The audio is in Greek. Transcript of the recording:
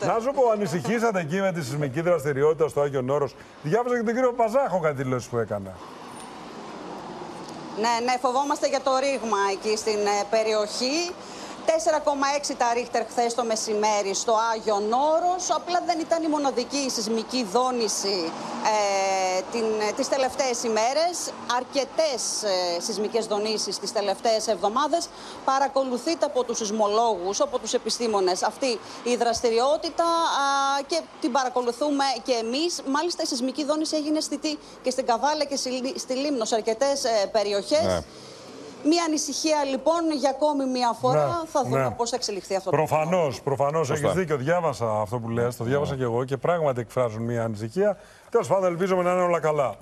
Να σου πω, ανησυχήσατε εκεί με τη σεισμική δραστηριότητα στο Άγιον Όρος? Διάβασα και τον κύριο Παζάχο κάτι δηλώσεις που έκανα. Ναι, φοβόμαστε για το ρήγμα εκεί στην περιοχή. 4,6 τα Ρίχτερ χθες το μεσημέρι στο Άγιον Όρος. Απλά δεν ήταν η μοναδική σεισμική δόνηση τις τελευταίες ημέρες. Αρκετές σεισμικές δονήσεις τις τελευταίες εβδομάδες. Παρακολουθείται από τους σεισμολόγους, από τους επιστήμονες αυτή η δραστηριότητα και την παρακολουθούμε και εμείς. Μάλιστα η σεισμική δόνηση έγινε αισθητή και στην Καβάλα και στη Λίμνο σε αρκετές περιοχές. Ναι. Μία ανησυχία λοιπόν για ακόμη μία φορά. Θα δούμε πώς θα εξελιχθεί αυτό. Προφανώς έχεις δίκιο. Διάβασα αυτό που λες, το διάβασα και εγώ και πράγματι εκφράζουν μία ανησυχία. Τέλος πάντων, ελπίζουμε να είναι όλα καλά.